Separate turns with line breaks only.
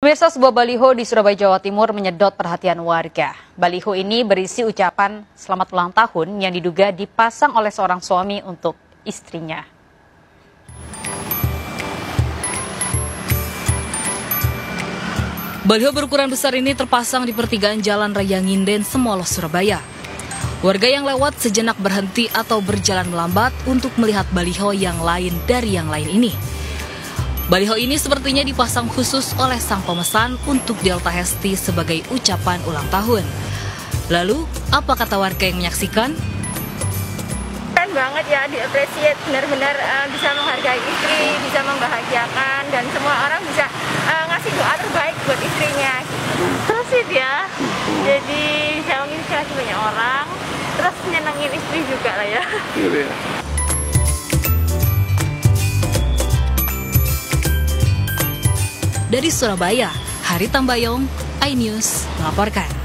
Pemirsa, sebuah baliho di Surabaya, Jawa Timur menyedot perhatian warga. Baliho ini berisi ucapan selamat ulang tahun yang diduga dipasang oleh seorang suami untuk istrinya. Baliho berukuran besar ini terpasang di pertigaan Jalan Raya Nginden, Semolo, Surabaya. Warga yang lewat sejenak berhenti atau berjalan melambat untuk melihat baliho yang lain dari yang lain ini. Baliho ini sepertinya dipasang khusus oleh sang pemesan untuk Delta Hesti sebagai ucapan ulang tahun. Lalu, apa kata warga yang menyaksikan?
Keren banget ya, di-appreciate, benar-benar bisa menghargai istri, bisa membahagiakan, dan semua orang bisa ngasih doa terbaik buat istrinya. Terus sih dia, jadi bisa menginspirasi banyak orang, terus nyenengin istri juga lah ya.
Dari Surabaya, Hari Tambayong, iNews melaporkan.